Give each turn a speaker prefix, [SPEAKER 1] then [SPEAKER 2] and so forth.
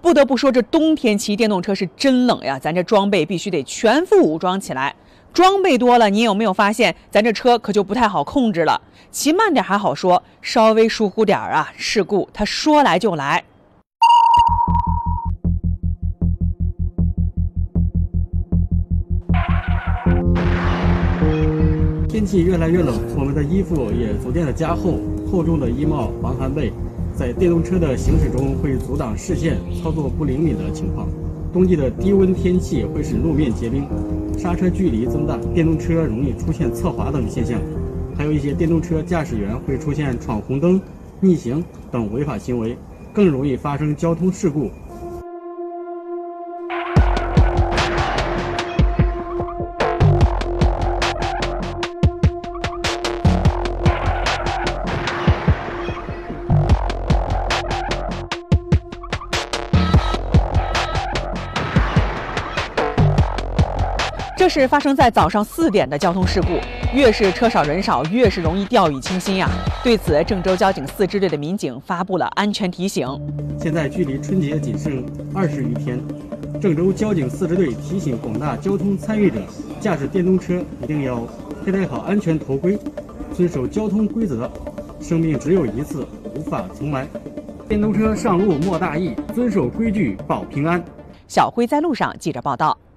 [SPEAKER 1] 不得不说，这冬天骑电动车是真冷呀，咱这装备必须得全副武装起来。装备多了，你有没有发现，咱这车可就不太好控制了？骑慢点还好说，稍微疏忽点啊，事故它说来就来。
[SPEAKER 2] 天气越来越冷，我们的衣服也逐渐的加厚，厚重的衣帽、防寒被，在电动车的行驶中会阻挡视线，操作不灵敏的情况。冬季的低温天气会使路面结冰，刹车距离增大，电动车容易出现侧滑等现象。还有一些电动车驾驶员会出现闯红灯、逆行等违法行为，更容易发生交通事故。
[SPEAKER 1] 这是发生在早上4点的交通事故，越是车少人少，越是容易掉以轻心呀。对此，郑州交警4支队的民警发布了安全提醒。
[SPEAKER 2] 现在距离春节仅剩20余天，郑州交警4支队提醒广大交通参与者，驾驶电动车一定要佩戴好安全头盔，遵守交通规则。生命只有一次，无法重来。电动车上路莫大意，遵守规矩保平安。
[SPEAKER 1] 小辉在路上，记者报道。